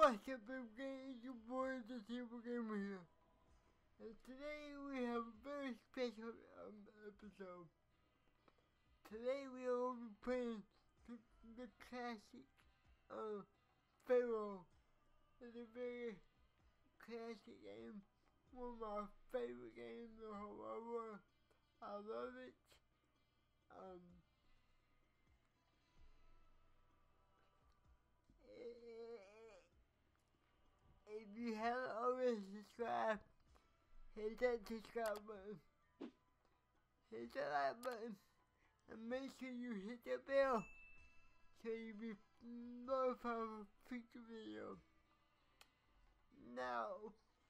What's up, everybody? It's your boy, the Table Gamer here. And today we have a very special episode. Today we will be playing the classic Pharaoh. It's a very classic game. One of my favorite games in the whole wide world. I love it. If you haven't already subscribed, hit that subscribe button, hit the like button, and make sure you hit the bell so you'll be notified of future videos. Now,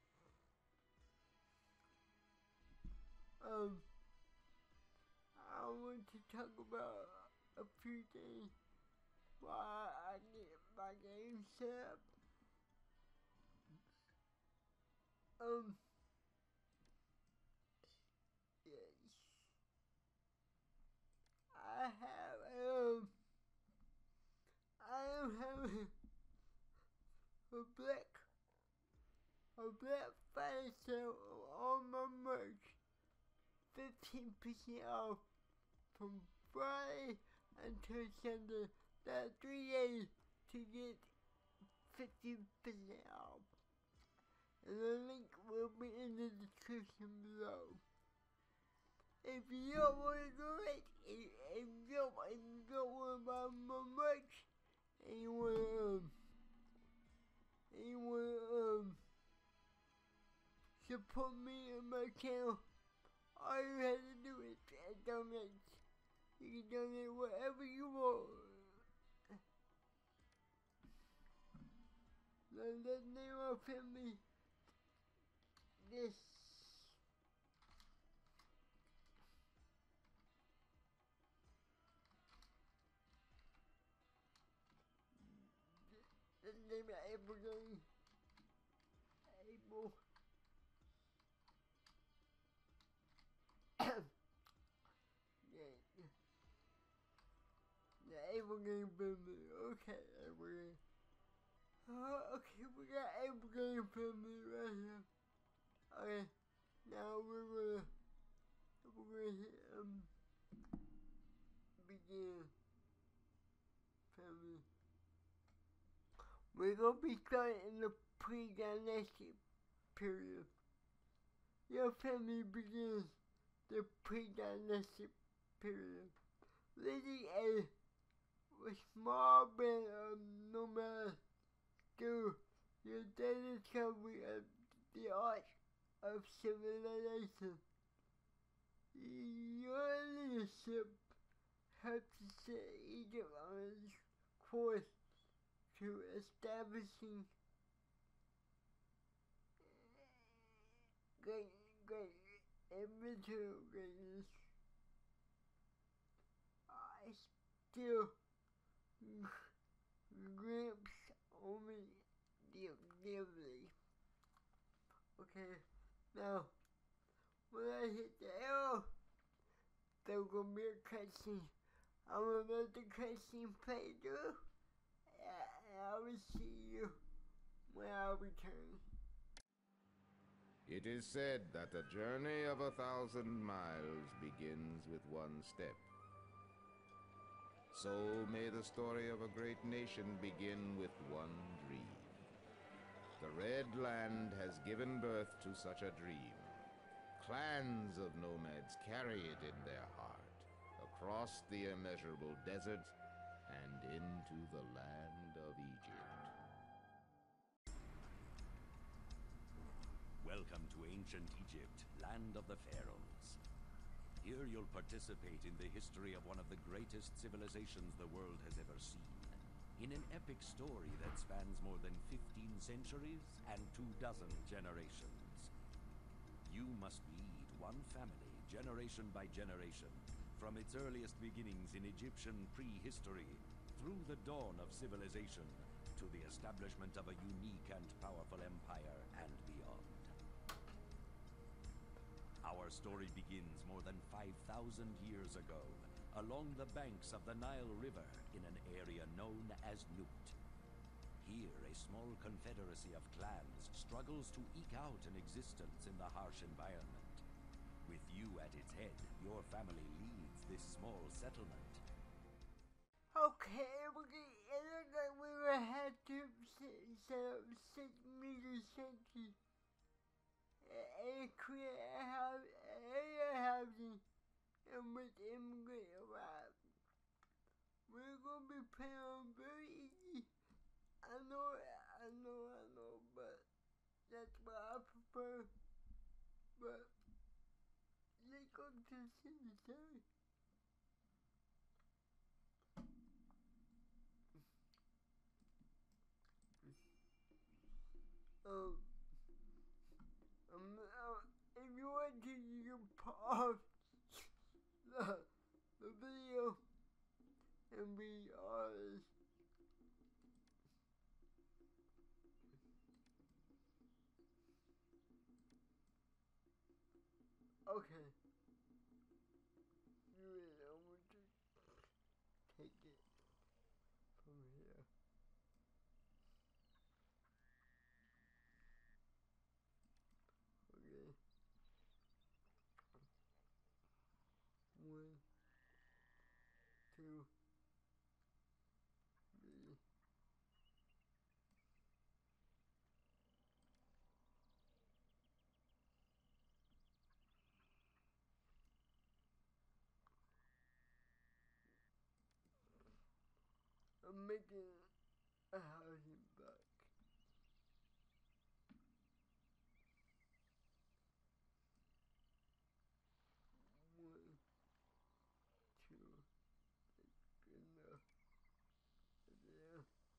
I want to talk about a few things while I get my game set up. Yes, I am having a black Friday sale on all my merch, 15% off from Friday until Sunday. That's 3 days to get 50% off. And the link will be in the description below. If you don't want to do it, if you don't want to buy my merch, and you want to support me and my channel, all you have to do is donate. You can donate whatever you want. The name of family. The name of Abraham. Abel. Yeah. The Abraham family. Okay, Abraham. Okay, we got Abraham family right here. Okay, now we're gonna hit begin family. We're gonna be starting in the pre-dynastic period. Your family begins the pre-dynastic period, leading a small band of nomads through your daily discovery of the art of civilization. Your leadership helped to set Egypt on its course to establishing great material greatness. I still glimpse only deeply. Okay, now when I hit the arrow, there's gonna be a cutscene. I'm gonna let the cutscene play through, and I will see you when I return. It is said that a journey of 1,000 miles begins with one step. So may the story of a great nation begin with one dream. The Red Land has given birth to such a dream. Clans of nomads carry it in their heart, across the immeasurable desert and into the land of Egypt. Welcome to ancient Egypt, land of the pharaohs. Here you'll participate in the history of one of the greatest civilizations the world has ever seen, in an epic story that spans more than 15 centuries and 24 generations. You must lead one family, generation by generation, from its earliest beginnings in Egyptian prehistory, through the dawn of civilization, to the establishment of a unique and powerful empire and beyond. Our story begins more than 5,000 years ago, along the banks of the Nile River in an area known as Nut. Here, a small confederacy of clans struggles to eke out an existence in the harsh environment. With you at its head, your family leads this small settlement. Okay, it looks like we will have to set up 6-meter sentry and create area housing in which immigrants arrive. We're gonna be playing on very easy. I know, but that's what I prefer. But let's go to the cemetery. Um, if you want to, you can pause the video and be honest. Okay. You really want to take it from here. Okay. 1, 2, 3. I'm making a housing block. 1, 2. Good enough. There.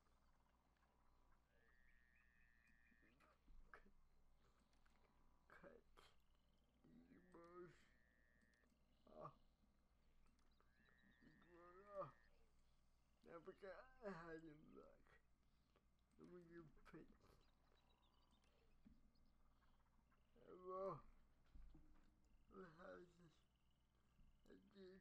Cut. These rows off. These rows off. Now we got a housing block. And we can put a row of houses like this.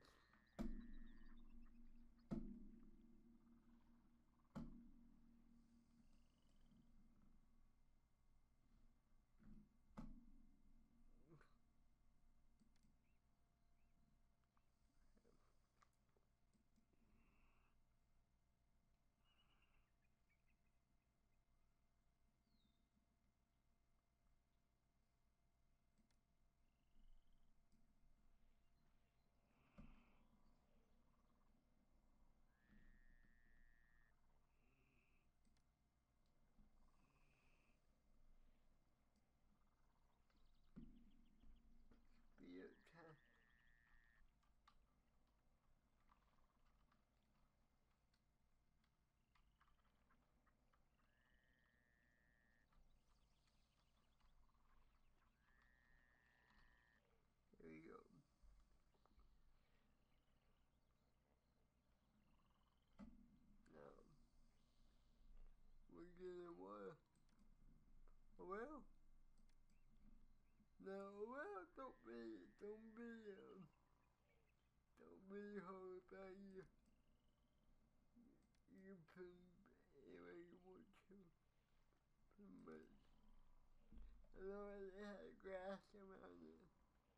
Speed up time. Here we go. Now we're gonna what? Well, no, well, don't be horrified. You can put anywhere you want to. Pretty much. As long as it has grass around it.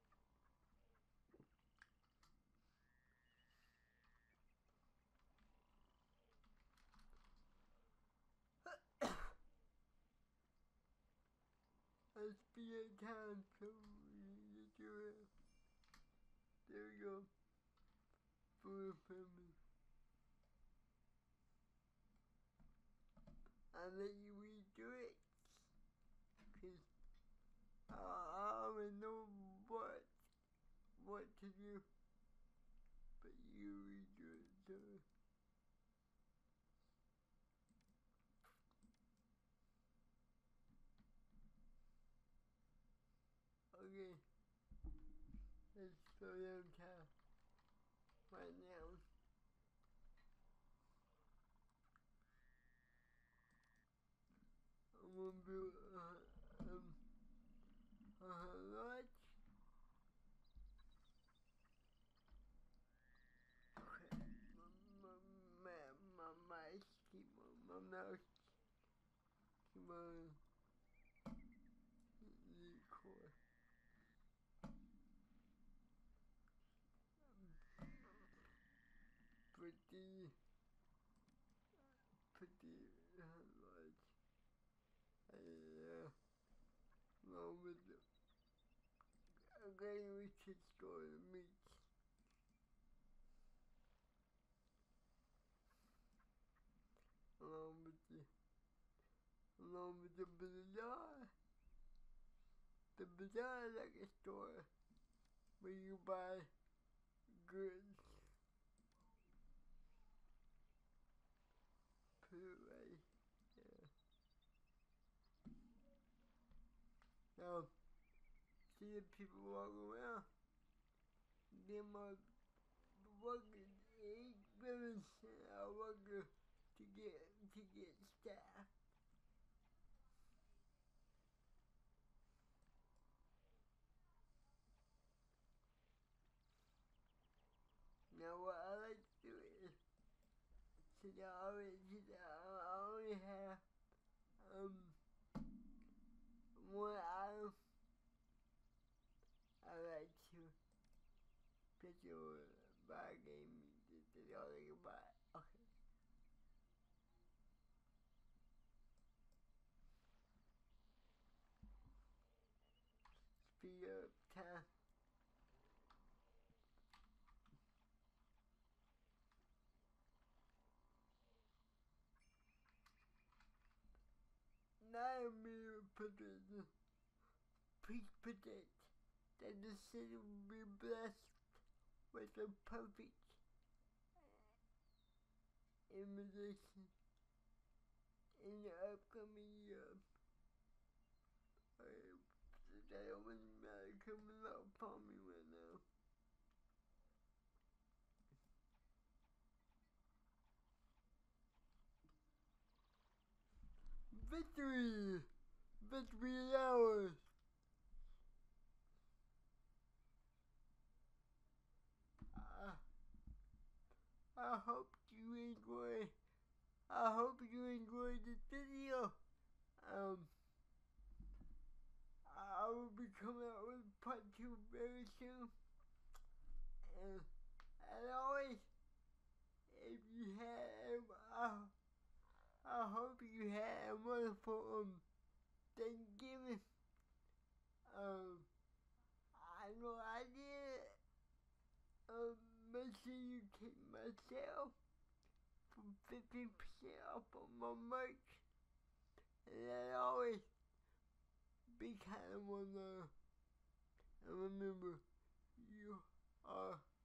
Let's be in time so we can do it. There we go. For the family. I'll let you redo it. Cause I already know what to do. But you redo it too. Okay. Let's slow down time. Right now. I'm gonna build lodge. Okay. My mic keep on my mouse. pretty large. And along with a great rich store of meats. Along with the bazaar. The bazaar is like a store where you buy goods. Put it right here. Now, see the people walking around. Them are workers, 8 women are working to get staff. Now what I like to do is, since I already have one item, I like to pick your buy game. That's all I can buy. Okay. Speed up time. Now me predict that the city will be blessed with a perfect immigration in the upcoming year. That was coming up upon me right now. Victory! Victory is ours! I hope you enjoy. I hope you enjoyed this video. I will be coming out with part 2 very soon. And as always, if you have, I hope you had a wonderful Thanksgiving. I know I did. Make sure you keep myself for 50% off on my merch. And as always, be kind of one another. And remember, you are